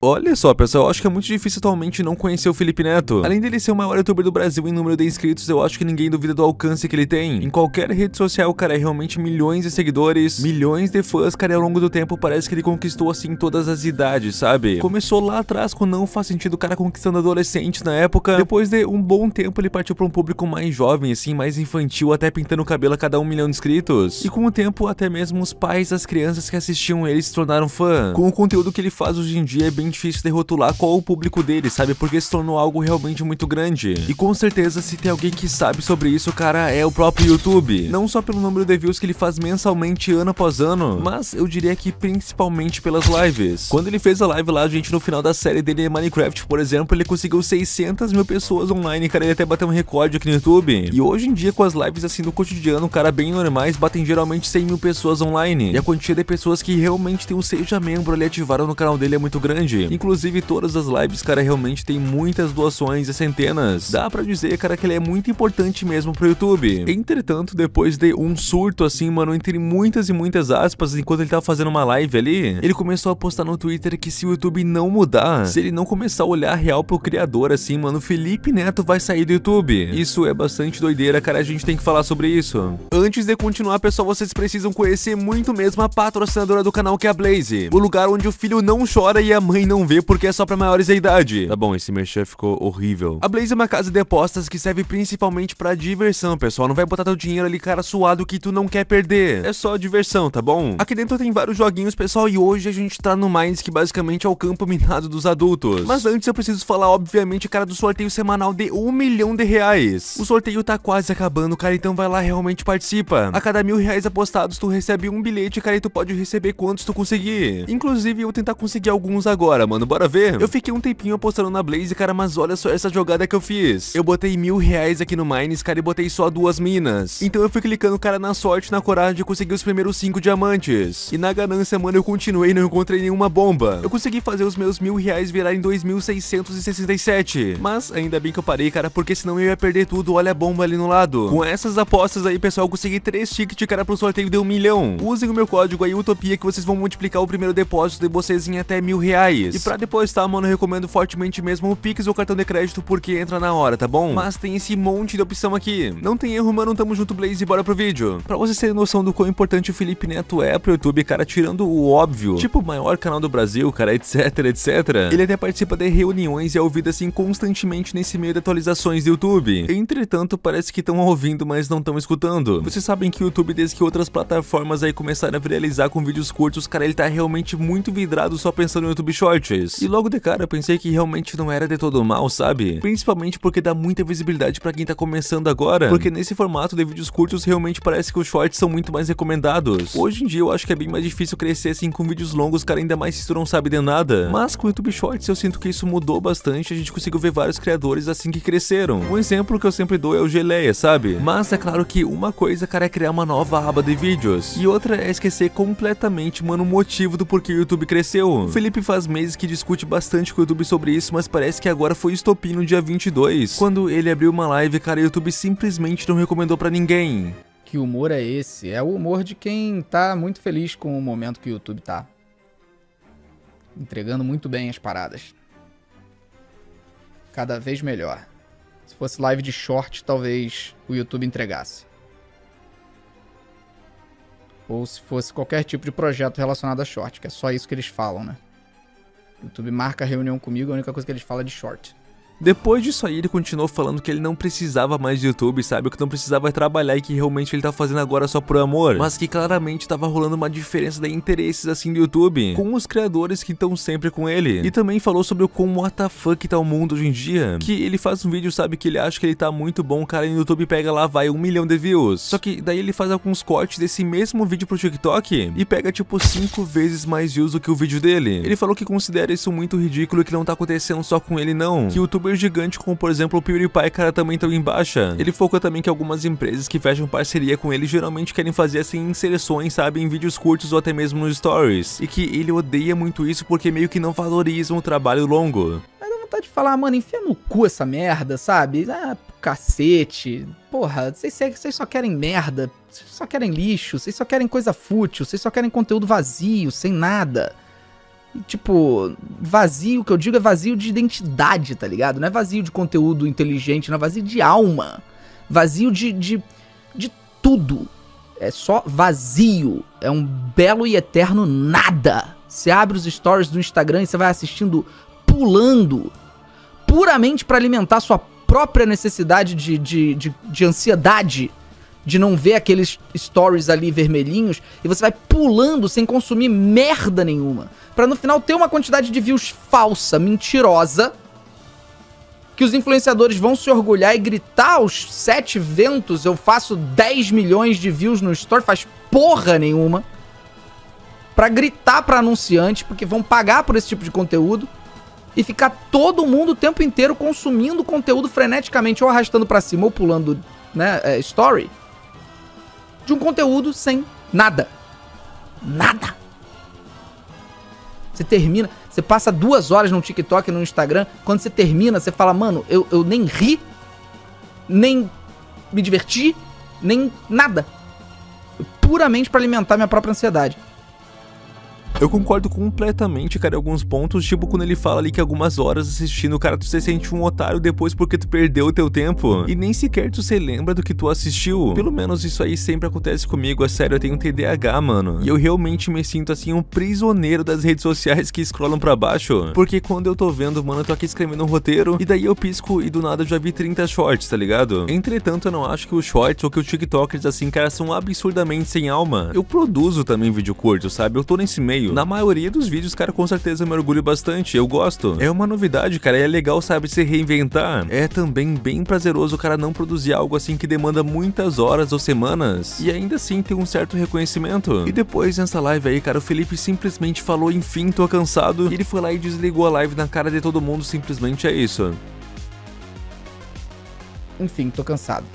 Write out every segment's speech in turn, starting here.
Olha só, pessoal, eu acho que é muito difícil atualmente não conhecer o Felipe Neto. Além dele ser o maior youtuber do Brasil em número de inscritos, eu acho que ninguém duvida do alcance que ele tem. Em qualquer rede social, o cara é realmente milhões de seguidores, milhões de fãs, cara, e ao longo do tempo parece que ele conquistou, assim, todas as idades, sabe? Começou lá atrás com Não Faz Sentido, o cara conquistando adolescentes na época. Depois de um bom tempo, ele partiu pra um público mais jovem, assim, mais infantil, até pintando o cabelo a cada 1 milhão de inscritos. E com o tempo, até mesmo os pais das crianças que assistiam ele se tornaram fã. Com o conteúdo que ele faz hoje em dia, é bem difícil de rotular qual o público dele, sabe? Porque se tornou algo realmente muito grande. E com certeza, se tem alguém que sabe sobre isso, cara, é o próprio YouTube. Não só pelo número de views que ele faz mensalmente, ano após ano, mas eu diria que principalmente pelas lives. Quando ele fez a live lá, gente, no final da série dele em Minecraft, por exemplo, ele conseguiu 600 mil pessoas online, cara, ele até bateu um recorde aqui no YouTube. E hoje em dia, com as lives assim do cotidiano, cara, bem normais, batem geralmente 100 mil pessoas online. E a quantia de pessoas que realmente tem um Seja Membro ali ativaram no canal dele é muito grande. Inclusive, todas as lives, cara, realmente tem muitas doações e centenas. Dá pra dizer, cara, que ele é muito importante mesmo pro YouTube. Entretanto, depois de um surto, assim, mano, entre muitas e muitas aspas, enquanto ele tava fazendo uma live ali, ele começou a postar no Twitter que se o YouTube não mudar, se ele não começar a olhar real pro criador, assim, mano, Felipe Neto vai sair do YouTube. Isso é bastante doideira, cara, a gente tem que falar sobre isso. Antes de continuar, pessoal, vocês precisam conhecer muito mesmo a patrocinadora do canal, que é a Blaze. O lugar onde o filho não chora e a mãe não vê, porque é só pra maiores de idade. Tá bom, esse merchan ficou horrível. A Blaze é uma casa de apostas que serve principalmente pra diversão, pessoal. Não vai botar teu dinheiro ali, cara, suado, que tu não quer perder. É só diversão, tá bom? Aqui dentro tem vários joguinhos, pessoal, e hoje a gente tá no Mines, que basicamente é o campo minado dos adultos. Mas antes eu preciso falar, obviamente, cara, do sorteio semanal de R$1 milhão. O sorteio tá quase acabando, cara, então vai lá, realmente participa. A cada R$1.000 apostados, tu recebe um bilhete, cara, e tu pode receber quantos tu conseguir. Inclusive, eu vou tentar conseguir alguns agora, mano, bora ver? Eu fiquei um tempinho apostando na Blaze, cara, mas olha só essa jogada que eu fiz. Eu botei R$1.000 aqui no Mines, cara, e botei só 2 minas. Então eu fui clicando, cara, na sorte, na coragem de conseguir os primeiros 5 diamantes. E na ganância, mano, eu continuei e não encontrei nenhuma bomba. Eu consegui fazer os meus R$1.000 virarem 2.667. Mas ainda bem que eu parei, cara, porque senão eu ia perder tudo. Olha a bomba ali no lado. Com essas apostas aí, pessoal, eu consegui 3 tickets, cara, pro sorteio de R$1 milhão. Usem o meu código aí, Utopia, que vocês vão multiplicar o primeiro depósito de vocês em até R$1.000. E pra depositar, mano, eu recomendo fortemente mesmo o Pix ou cartão de crédito, porque entra na hora, tá bom? Mas tem esse monte de opção aqui. Não tem erro, mano, tamo junto, Blaze, e bora pro vídeo. Pra vocês terem noção do quão importante o Felipe Neto é pro YouTube, cara, tirando o óbvio, tipo o maior canal do Brasil, cara, etc, etc. Ele até participa de reuniões e é ouvido assim constantemente nesse meio de atualizações do YouTube. Entretanto, parece que estão ouvindo, mas não estão escutando. Vocês sabem que o YouTube, desde que outras plataformas aí começaram a viralizar com vídeos curtos, cara, ele tá realmente muito vidrado só pensando no YouTube Shorts. E logo de cara eu pensei que realmente não era de todo mal, sabe? Principalmente porque dá muita visibilidade pra quem tá começando agora, porque nesse formato de vídeos curtos realmente parece que os shorts são muito mais recomendados. Hoje em dia eu acho que é bem mais difícil crescer assim com vídeos longos, cara, ainda mais se tu não sabe de nada. Mas com o YouTube Shorts eu sinto que isso mudou bastante, a gente conseguiu ver vários criadores assim que cresceram. Um exemplo que eu sempre dou é o Geleia, sabe? Mas é claro que uma coisa, cara, é criar uma nova aba de vídeos, e outra é esquecer completamente, mano, o motivo do porquê o YouTube cresceu. O Felipe faz meses que discute bastante com o YouTube sobre isso, mas parece que agora foi estopim no dia 22, quando ele abriu uma live, cara, e o YouTube simplesmente não recomendou pra ninguém. Que humor é esse? É o humor de quem tá muito feliz com o momento que o YouTube tá. Entregando muito bem as paradas. Cada vez melhor. Se fosse live de short, talvez o YouTube entregasse. Ou se fosse qualquer tipo de projeto relacionado a short, que é só isso que eles falam, né? O YouTube marca reunião comigo, a única coisa que eles falam é de short. Depois disso aí, ele continuou falando que ele não precisava mais de YouTube, sabe? O que não precisava é trabalhar e que realmente ele tá fazendo agora só por amor. Mas que claramente tava rolando uma diferença de interesses assim do YouTube com os criadores que estão sempre com ele. E também falou sobre o como what the fuck tá o mundo hoje em dia. Que ele faz um vídeo, sabe? Que ele acha que ele tá muito bom, cara, e no YouTube pega lá, vai 1 milhão de views. Só que daí ele faz alguns cortes desse mesmo vídeo pro TikTok e pega tipo 5 vezes mais views do que o vídeo dele. Ele falou que considera isso muito ridículo e que não tá acontecendo só com ele não. Que o YouTube gigante como por exemplo o PewDiePie, cara, também estão em baixa. Ele focou também que algumas empresas que fecham parceria com ele geralmente querem fazer assim inserções, sabe, em vídeos curtos ou até mesmo nos stories, e que ele odeia muito isso porque meio que não valorizam o trabalho longo. Mas dá vontade de falar, mano, enfia no cu essa merda, sabe? Ah, cacete. Porra, vocês só querem merda, vocês só querem lixo, vocês só querem coisa fútil, vocês só querem conteúdo vazio, sem nada. E, tipo, vazio, o que eu digo é vazio de identidade, tá ligado? Não é vazio de conteúdo inteligente, não é vazio de alma. Vazio de tudo. É só vazio. É um belo e eterno nada. Você abre os stories do Instagram e você vai assistindo pulando. Puramente pra alimentar sua própria necessidade de ansiedade. De não ver aqueles stories ali vermelhinhos. E você vai pulando sem consumir merda nenhuma. Pra no final ter uma quantidade de views falsa, mentirosa. Que os influenciadores vão se orgulhar e gritar aos 7 ventos. Eu faço 10 milhões de views no story. Faz porra nenhuma. Pra gritar pra anunciante. Porque vão pagar por esse tipo de conteúdo. E ficar todo mundo o tempo inteiro consumindo conteúdo freneticamente. Ou arrastando pra cima ou pulando, né, story. De um conteúdo sem nada. Nada. Você termina, você passa 2 horas no TikTok, no Instagram. Quando você termina, você fala, mano, eu nem ri, nem me diverti, nem nada. Puramente pra alimentar minha própria ansiedade. Eu concordo completamente, cara, em alguns pontos, tipo quando ele fala ali que algumas horas assistindo, cara, tu se sente um otário depois porque tu perdeu o teu tempo e nem sequer tu se lembra do que tu assistiu. Pelo menos isso aí sempre acontece comigo, é sério, eu tenho TDAH, mano. E eu realmente me sinto assim um prisioneiro das redes sociais que scrollam pra baixo, porque quando eu tô vendo, mano, eu tô aqui escrevendo um roteiro e daí eu pisco e do nada eu já vi 30 shorts, tá ligado? Entretanto, eu não acho que os shorts ou que os TikTokers assim, cara, são absurdamente sem alma. Eu produzo também vídeo curto, sabe? Eu tô nesse meio. Na maioria dos vídeos, cara, com certeza eu me orgulho bastante, eu gosto. É uma novidade, cara, e é legal, sabe, se reinventar. É também bem prazeroso o cara não produzir algo assim que demanda muitas horas ou semanas, e ainda assim ter um certo reconhecimento. E depois, nessa live aí, cara, o Felipe simplesmente falou, enfim, tô cansado, e ele foi lá e desligou a live na cara de todo mundo, simplesmente é isso. Enfim, tô cansado.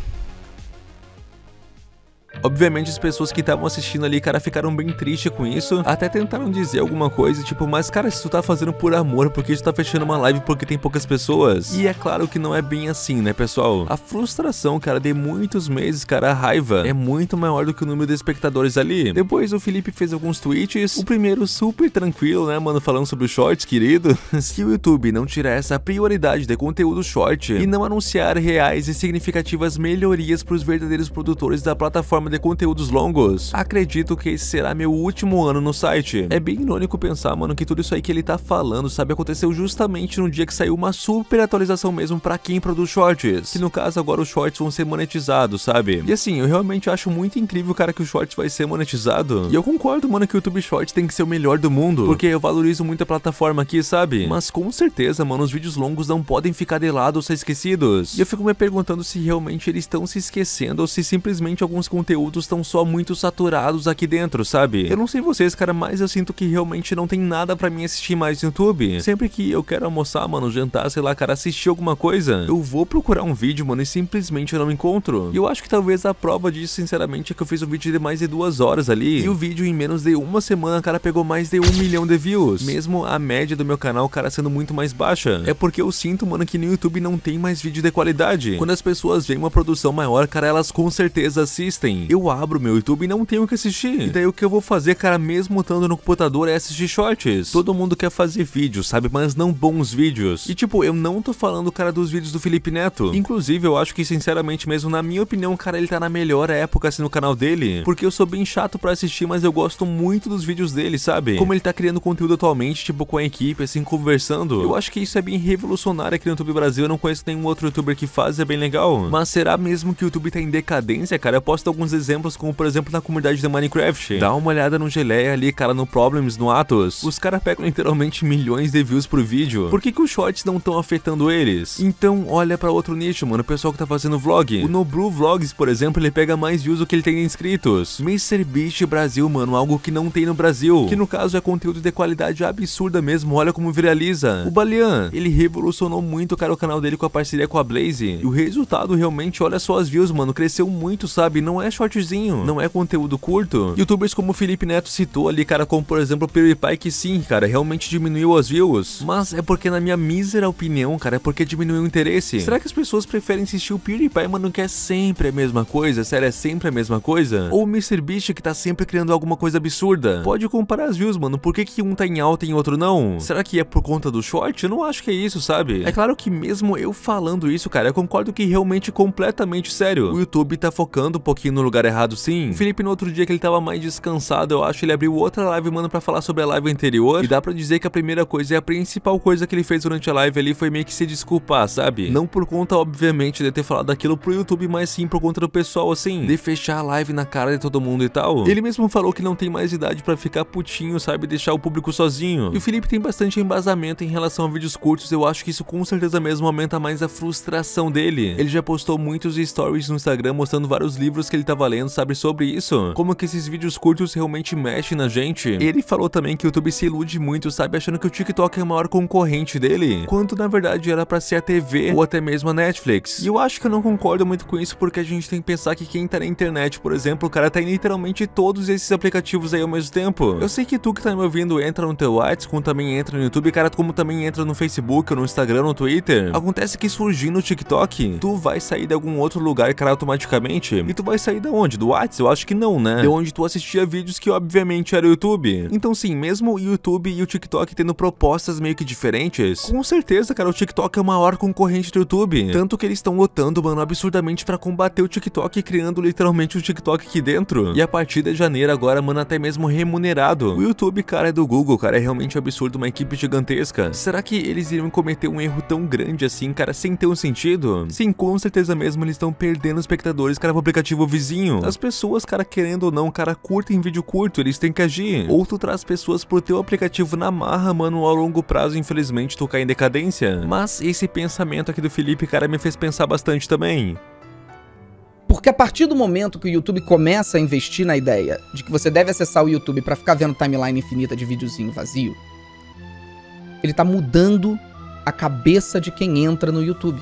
Obviamente as pessoas que estavam assistindo ali, cara, ficaram bem tristes com isso. Até tentaram dizer alguma coisa, tipo, mas cara, se tu tá fazendo por amor, por que tu tá fechando uma live porque tem poucas pessoas? E é claro que não é bem assim, né, pessoal? A frustração, cara, de muitos meses, cara, a raiva é muito maior do que o número de espectadores ali. Depois o Felipe fez alguns tweets. O primeiro super tranquilo, né, mano, falando sobre os shorts, querido. Se o YouTube não tirar essa prioridade de conteúdo short e não anunciar reais e significativas melhorias pros verdadeiros produtores da plataforma de conteúdos longos, acredito que esse será meu último ano no site. É bem irônico pensar, mano, que tudo isso aí que ele tá falando, sabe, aconteceu justamente no dia que saiu uma super atualização mesmo pra quem produz shorts, que no caso agora os shorts vão ser monetizados, sabe? E assim, eu realmente acho muito incrível, cara, que o shorts vai ser monetizado, e eu concordo, mano, que o YouTube Shorts tem que ser o melhor do mundo, porque eu valorizo muito a plataforma aqui, sabe? Mas com certeza, mano, os vídeos longos não podem ficar de lado ou ser esquecidos, e eu fico me perguntando se realmente eles estão se esquecendo ou se simplesmente alguns conteúdos estão só muito saturados aqui dentro, sabe? Eu não sei vocês, cara, mas eu sinto que realmente não tem nada pra mim assistir mais no YouTube. Sempre que eu quero almoçar, mano, jantar, sei lá, cara, assistir alguma coisa, eu vou procurar um vídeo, mano, e simplesmente eu não encontro. E eu acho que talvez a prova disso, sinceramente, é que eu fiz um vídeo de mais de 2 horas ali, e o vídeo em menos de uma semana, cara, pegou mais de 1 milhão de views. Mesmo a média do meu canal, cara, sendo muito mais baixa. É porque eu sinto, mano, que no YouTube não tem mais vídeo de qualidade. Quando as pessoas veem uma produção maior, cara, elas com certeza assistem. Eu abro meu YouTube e não tenho o que assistir. E daí o que eu vou fazer, cara, mesmo estando no computador, é assistir shorts. Todo mundo quer fazer vídeos, sabe? Mas não bons vídeos. E tipo, eu não tô falando, cara, dos vídeos do Felipe Neto. Inclusive, eu acho que, sinceramente mesmo, na minha opinião, cara, ele tá na melhor época, assim, no canal dele. Porque eu sou bem chato pra assistir, mas eu gosto muito dos vídeos dele, sabe? Como ele tá criando conteúdo atualmente, tipo, com a equipe, assim, conversando. Eu acho que isso é bem revolucionário aqui no YouTube Brasil. Eu não conheço nenhum outro youtuber que faz, é bem legal. Mas será mesmo que o YouTube tá em decadência, cara? Eu posto alguns exemplos, como por exemplo na comunidade da Minecraft. Dá uma olhada no Geleia ali, cara, no Problems, no Atos. Os caras pegam literalmente milhões de views por vídeo. Por que os shorts não estão afetando eles? Então olha pra outro nicho, mano, o pessoal que tá fazendo vlog. O Noblu Vlogs, por exemplo, ele pega mais views do que ele tem de inscritos. MrBeast Brasil, mano, algo que não tem no Brasil, que no caso é conteúdo de qualidade absurda mesmo, olha como viraliza. O Balian, ele revolucionou muito, cara, o canal dele com a parceria com a Blaze. E o resultado realmente, olha só as views, mano, cresceu muito, sabe? Não é short shortzinho, não é conteúdo curto. Youtubers como o Felipe Neto citou ali, cara, como por exemplo o PewDiePie, que sim, cara, realmente diminuiu as views, mas é porque na minha mísera opinião, cara, é porque diminuiu o interesse. Será que as pessoas preferem assistir o PewDiePie, mano, que é sempre a mesma coisa? Sério, é sempre a mesma coisa? Ou o MrBeast, que tá sempre criando alguma coisa absurda? Pode comparar as views, mano, por que um tá em alta e outro não? Será que é por conta do short? Eu não acho que é isso, sabe? É claro que mesmo eu falando isso, cara, eu concordo que realmente completamente sério, o YouTube tá focando um pouquinho no lugar errado, sim. O Felipe, no outro dia que ele tava mais descansado, eu acho, ele abriu outra live, mano, pra falar sobre a live anterior, e dá pra dizer que a primeira coisa e a principal coisa que ele fez durante a live ali foi meio que se desculpar, sabe? Não por conta, obviamente, de ter falado aquilo pro YouTube, mas sim por conta do pessoal, assim, de fechar a live na cara de todo mundo e tal. Ele mesmo falou que não tem mais idade pra ficar putinho, sabe? Deixar o público sozinho. E o Felipe tem bastante embasamento em relação a vídeos curtos, eu acho que isso com certeza mesmo aumenta mais a frustração dele. Ele já postou muitos stories no Instagram mostrando vários livros que ele tava lendo, sabe, sobre isso. Como que esses vídeos curtos realmente mexem na gente. Ele falou também que o YouTube se ilude muito, sabe, achando que o TikTok é o maior concorrente dele, quando na verdade era pra ser a TV ou até mesmo a Netflix. E eu acho que eu não concordo muito com isso, porque a gente tem que pensar que quem tá na internet, por exemplo, o cara tá em literalmente todos esses aplicativos aí ao mesmo tempo. Eu sei que tu que tá me ouvindo entra no teu WhatsApp, como também entra no YouTube, cara, como também entra no Facebook, ou no Instagram, no Twitter. Acontece que surgindo no TikTok, tu vai sair de algum outro lugar, cara, automaticamente. E tu vai sair da onde? Do WhatsApp? Eu acho que não, né? De onde tu assistia vídeos que obviamente era o YouTube. Então sim, mesmo o YouTube e o TikTok tendo propostas meio que diferentes, com certeza, cara, o TikTok é o maior concorrente do YouTube. Tanto que eles estão lutando, mano, absurdamente pra combater o TikTok, criando literalmente o TikTok aqui dentro. E a partir de janeiro agora, mano, até mesmo remunerado. O YouTube, cara, é do Google, cara, é realmente absurdo, uma equipe gigantesca. Será que eles iriam cometer um erro tão grande assim, cara, sem ter um sentido? Sim, com certeza mesmo eles estão perdendo espectadores, cara, pro aplicativo vizinho. As pessoas, cara, querendo ou não, cara, curtem vídeo curto, eles têm que agir. Ou tu traz pessoas pro teu aplicativo na marra, mano, ao longo prazo, infelizmente, tu cai em decadência. Mas esse pensamento aqui do Felipe, cara, me fez pensar bastante também. Porque a partir do momento que o YouTube começa a investir na ideia de que você deve acessar o YouTube pra ficar vendo timeline infinita de videozinho vazio, ele tá mudando a cabeça de quem entra no YouTube.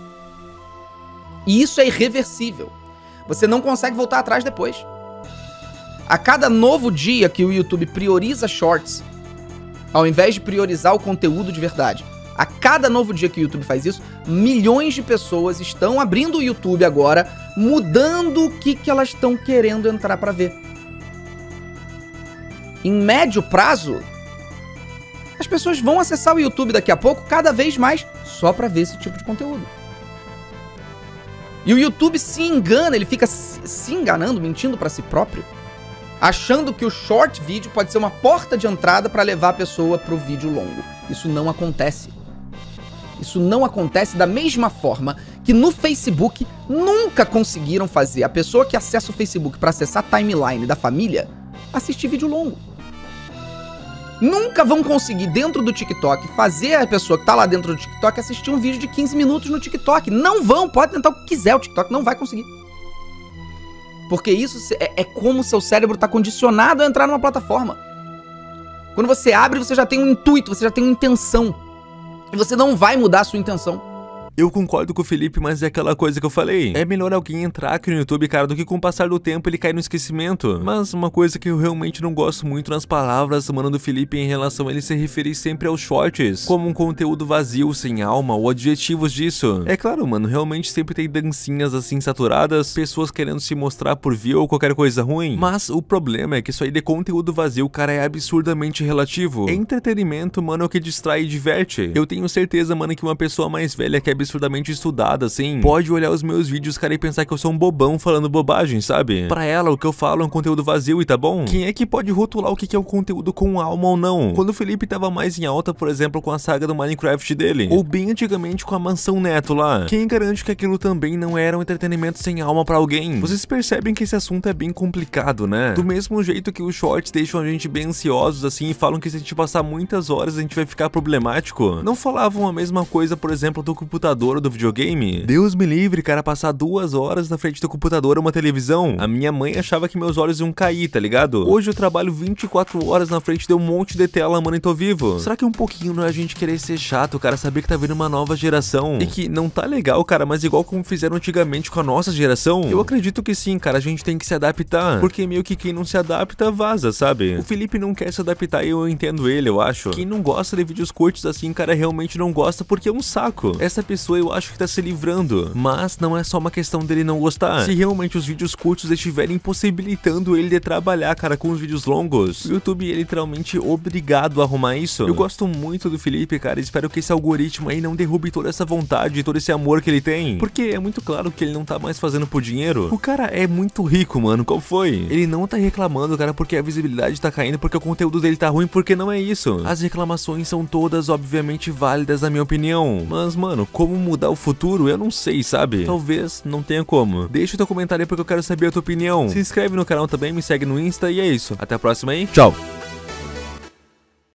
E isso é irreversível. Você não consegue voltar atrás depois. A cada novo dia que o YouTube prioriza shorts, ao invés de priorizar o conteúdo de verdade, a cada novo dia que o YouTube faz isso, milhões de pessoas estão abrindo o YouTube agora, mudando o que elas estão querendo entrar pra ver. Em médio prazo, as pessoas vão acessar o YouTube daqui a pouco, cada vez mais, só pra ver esse tipo de conteúdo. E o YouTube se engana, ele fica se enganando, mentindo pra si próprio, achando que o short vídeo pode ser uma porta de entrada pra levar a pessoa pro vídeo longo. Isso não acontece. Isso não acontece da mesma forma que no Facebook nunca conseguiram fazer a pessoa que acessa o Facebook pra acessar a timeline da família assistir vídeo longo. Nunca vão conseguir dentro do TikTok fazer a pessoa que tá lá dentro do TikTok assistir um vídeo de 15 minutos no TikTok. Não vão, pode tentar o que quiser, o TikTok não vai conseguir. Porque isso é como o seu cérebro tá condicionado a entrar numa plataforma. Quando você abre, você já tem um intuito, você já tem uma intenção. E você não vai mudar a sua intenção. Eu concordo com o Felipe, mas é aquela coisa que eu falei. É melhor alguém entrar aqui no YouTube, cara, do que com o passar do tempo ele cair no esquecimento. Mas uma coisa que eu realmente não gosto muito nas palavras, mano, do Felipe em relação a ele se referir sempre aos shorts, como um conteúdo vazio, sem alma, ou adjetivos disso. É claro, mano, realmente sempre tem dancinhas assim saturadas, pessoas querendo se mostrar por view ou qualquer coisa ruim. Mas o problema é que isso aí de conteúdo vazio, cara, é absurdamente relativo. É entretenimento, mano, é o que distrai e diverte. Eu tenho certeza, mano, que uma pessoa mais velha que é absurdamente estudada, assim, pode olhar os meus vídeos, cara, e pensar que eu sou um bobão falando bobagem, sabe? Pra ela, o que eu falo é um conteúdo vazio e tá bom? Quem é que pode rotular o que é um conteúdo com alma ou não? Quando o Felipe tava mais em alta, por exemplo, com a saga do Minecraft dele, ou bem antigamente com a Mansão Neto lá, quem garante que aquilo também não era um entretenimento sem alma pra alguém? Vocês percebem que esse assunto é bem complicado, né? Do mesmo jeito que os shorts deixam a gente bem ansiosos, assim, e falam que se a gente passar muitas horas a gente vai ficar problemático, não falavam a mesma coisa, por exemplo, do computador computador ou do videogame? Deus me livre, cara, passar 2 horas na frente do computador ou uma televisão. A minha mãe achava que meus olhos iam cair, tá ligado? Hoje eu trabalho 24 horas na frente de um monte de tela, mano, e tô vivo. Será que um pouquinho não é a gente querer ser chato, cara, saber que tá vindo uma nova geração e que não tá legal, cara, mas igual como fizeram antigamente com a nossa geração? Eu acredito que sim, cara, a gente tem que se adaptar, porque meio que quem não se adapta vaza, sabe? O Felipe não quer se adaptar e eu entendo ele, eu acho. Quem não gosta de vídeos curtos assim, cara, realmente não gosta porque é um saco. Essa pessoa eu acho que tá se livrando, mas não é só uma questão dele não gostar. Se realmente os vídeos curtos estiverem impossibilitando ele de trabalhar, cara, com os vídeos longos, o YouTube é literalmente obrigado a arrumar isso. Eu gosto muito do Felipe, cara, espero que esse algoritmo aí não derrube toda essa vontade, todo esse amor que ele tem, porque é muito claro que ele não tá mais fazendo por dinheiro. O cara é muito rico, mano, qual foi? Ele não tá reclamando, cara, porque a visibilidade tá caindo, porque o conteúdo dele tá ruim, porque não é isso. As reclamações são todas, obviamente, válidas na minha opinião, mas, mano, como mudar o futuro, eu não sei, sabe? Talvez não tenha como. Deixa o teu comentário aí porque eu quero saber a tua opinião. Se inscreve no canal também, me segue no Insta e é isso. Até a próxima aí, tchau!